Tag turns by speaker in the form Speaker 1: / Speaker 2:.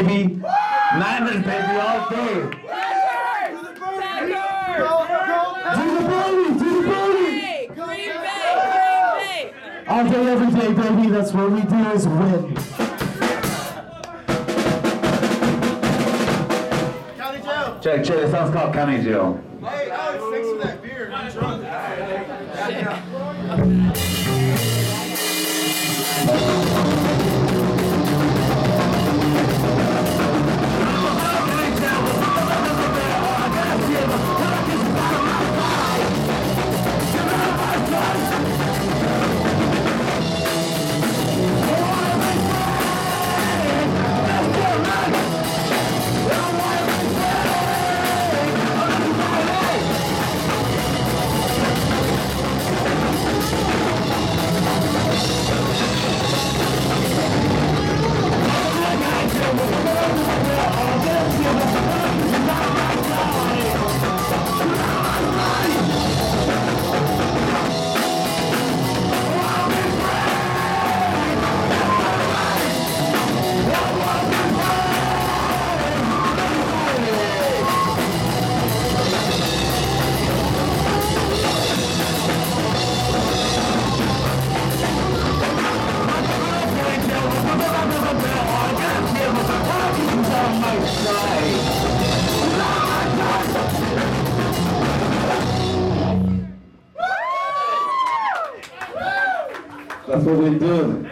Speaker 1: baby. Niners, baby, all day. To the booty, to the booty.
Speaker 2: Green Bay.
Speaker 1: All day, every day, baby. That's what we do is win.
Speaker 3: County jail.
Speaker 1: Check, the song's called County Jail.
Speaker 3: Hey, Alex, thanks for that beer. I'm drunk.
Speaker 1: That's what we do.